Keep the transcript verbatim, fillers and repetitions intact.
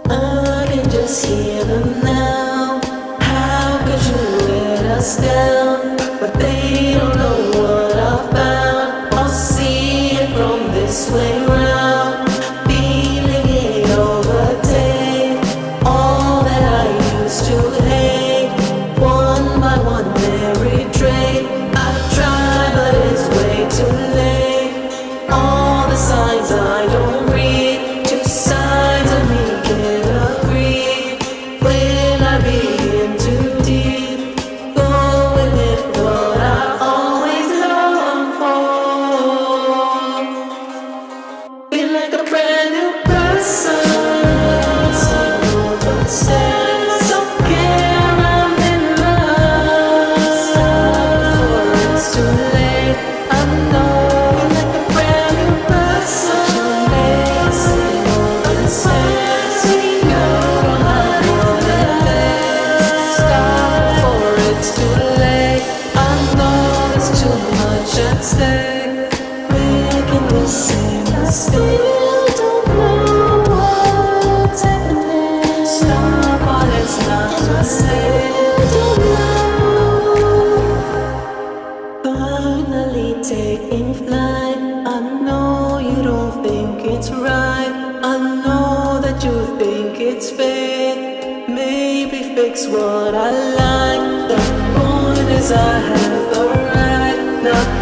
I can just hear them now. How could you let us down? But they don't know what I've found. I'll see it from this way round. Feeling it overtake all that I used to hate. One by one they retreat. I've tried but it's way too late. All the signs I don't read, two sides of me can't agree. Will I be in too deep, going with what I always long for? Feel like a brand new person, but don't care I'm in love. Before it's too late, I know. Feel like a brand new person, amazing, overseas. You don't have what it takes. Stop before it's too late. I know there's too much at stake. Making the same mistake. Still don't know what's happening. Stop while it's not too late. Don't know. Finally taking flight. I know you don't think it's right. I know that you think it's fake. Maybe fix what I like. The point is I have the right now.